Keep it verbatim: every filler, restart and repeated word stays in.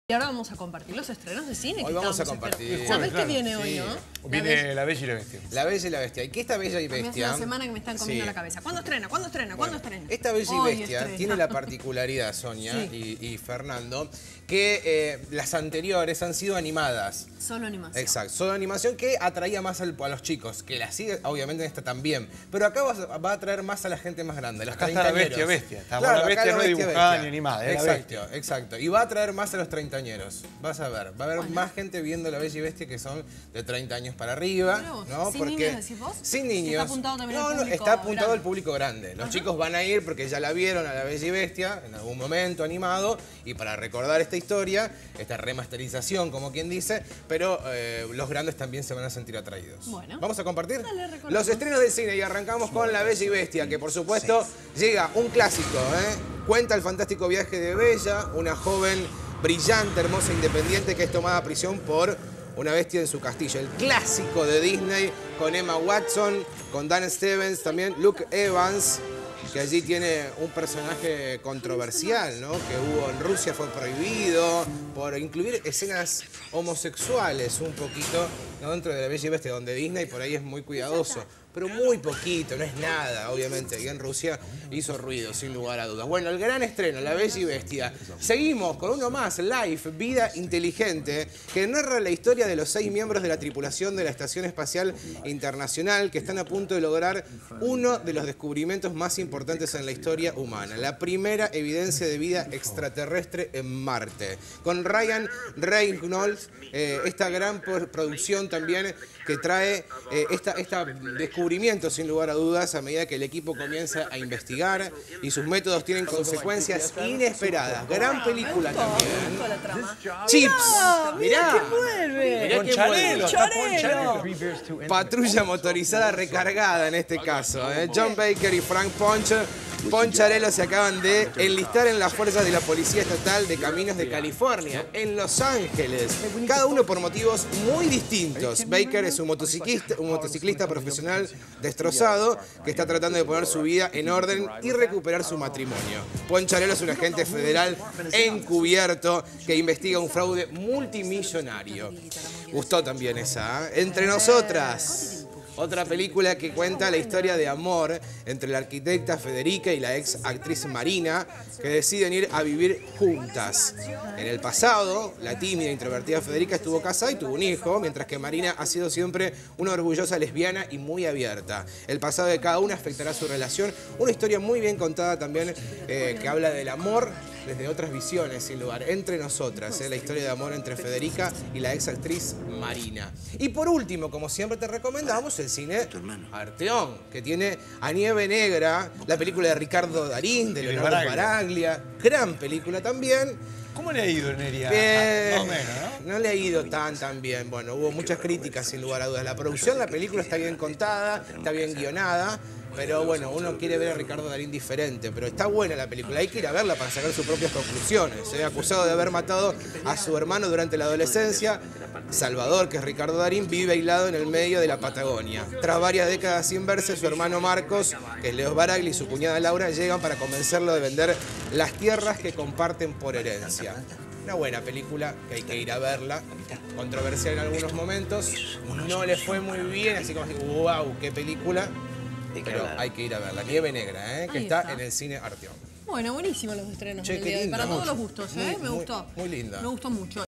Y ahora vamos a compartir los estrenos de cine. Hoy que vamos a estamos compartir. esperando. ¿Sabés Claro, qué viene sí. hoy, no? Viene La Bella y la Bestia. La Bella y la Bestia. ¿Y qué esta Bella y Me hace Bestia? una semana que me están comiendo Sí. la cabeza. ¿Cuándo estrena? ¿Cuándo estrena? ¿Cuándo Bueno, estrena? esta Bella y Hoy Bestia estrena. tiene la particularidad, Sonia Sí. y, y Fernando, que eh, las anteriores han sido animadas. Solo animación. Exacto, solo animación que atraía más al- a los chicos, que la sigue, obviamente esta también, pero acá va, a- va a atraer más a la gente más grande, los Acá está la treintañeros. bestia, bestia. Está Claro, la acá bestia la no es bestia, dibujada bestia. ni animada, es la Exacto, bestia. exacto. Y va a atraer más a los treintañeros. Vas a ver, va a haber Bueno. más gente viendo la Bella y Bestia que son de treinta años para arriba. Mirá vos, ¿no? ¿sin niños decís vos? Sin Que niños. está apuntado también no, al no, público está apuntado grande. al público grande. Los Ajá. chicos van a ir porque ya la vieron a la Bella y Bestia en algún momento animado, y para recordar esta historia, esta remasterización, como quien dice, pero eh, los grandes también se van a sentir atraídos. Bueno. ¿Vamos a compartir? Dale, recordamos. Los estrenos del cine, y arrancamos con La Bella y Bestia, que por supuesto llega un clásico, ¿eh? Cuenta el fantástico viaje de Bella, una joven brillante, hermosa, independiente, que es tomada a prisión por una bestia en su castillo. El clásico de Disney, con Emma Watson, con Dan Stevens, también Luke Evans, que allí tiene un personaje controversial, ¿no? Que hubo en Rusia, fue prohibido por incluir escenas homosexuales un poquito, ¿no? Dentro de La Bella y Bestia, donde Disney por ahí es muy cuidadoso. Pero muy poquito, no es nada, obviamente. Y en Rusia hizo ruido, sin lugar a dudas. Bueno, el gran estreno, La Bella y Bestia. Seguimos con uno más, Life, Vida Inteligente, que narra la historia de los seis miembros de la tripulación de la Estación Espacial Internacional, que están a punto de lograr uno de los descubrimientos más importantes en la historia humana: la primera evidencia de vida extraterrestre en Marte. Con Ryan Reynolds, eh, esta gran producción también que trae eh, esta, esta descubrimiento, sin lugar a dudas, a medida que el equipo comienza a investigar y sus métodos tienen consecuencias inesperadas. Gran película también. Toda la trama. Chips. Mirá, Mirá. que vuelve. Mirá Con que Chanelo, vuelve. está con Chanelo. Patrulla motorizada recargada en este caso, ¿eh? John Baker y Frank Ponch, Poncharello se acaban de enlistar en las fuerzas de la Policía Estatal de Caminos de California, en Los Ángeles, cada uno por motivos muy distintos. Baker es un motociclista, un motociclista profesional destrozado que está tratando de poner su vida en orden y recuperar su matrimonio. Poncharello es un agente federal encubierto que investiga un fraude multimillonario. Gustó también esa, ¿eh? Entre Nosotras. Otra película que cuenta la historia de amor entre la arquitecta Federica y la ex actriz Marina, que deciden ir a vivir juntas. En el pasado, la tímida e introvertida Federica estuvo casada y tuvo un hijo, mientras que Marina ha sido siempre una orgullosa lesbiana y muy abierta. El pasado de cada una afectará su relación. Una historia muy bien contada también, eh, que habla del amor desde otras visiones, sin lugar. Entre Nosotras, ¿eh? La historia de amor entre Federica y la ex actriz Marina. Y por último, como siempre te recomendamos, el cine Arteón, que tiene A Nieve Negra, la película de Ricardo Darín, de Y de Leonardo Baraglia. Baraglia. Gran película también. ¿Cómo le ha ido, Neria? Eh, Más o menos, ¿no? no le ha ido tan tan bien. Bueno, hubo muchas críticas, sin lugar a dudas. La producción, la película está bien contada, está bien guionada, pero bueno, uno quiere ver a Ricardo Darín diferente. Pero está buena la película, hay que ir a verla para sacar sus propias conclusiones. ¿eh? Acusado de haber matado a su hermano durante la adolescencia, Salvador, que es Ricardo Darín, vive aislado en el medio de la Patagonia. Tras varias décadas sin verse, su hermano Marcos, que es Leo Baraglia, y su cuñada Laura llegan para convencerlo de vender las tierras que comparten por herencia. Una buena película que hay que ir a verla, controversial en algunos momentos, no le fue muy bien, así como así, wow, qué película, pero hay que ir a verla. Nieve Negra, ¿eh? que Ahí está, está. en el cine Arteón. Bueno, buenísimos los estrenos Che, del qué día de hoy. linda, Para todos mucho. los gustos, ¿eh? Muy, Me muy, gustó. muy linda. Me gustó mucho.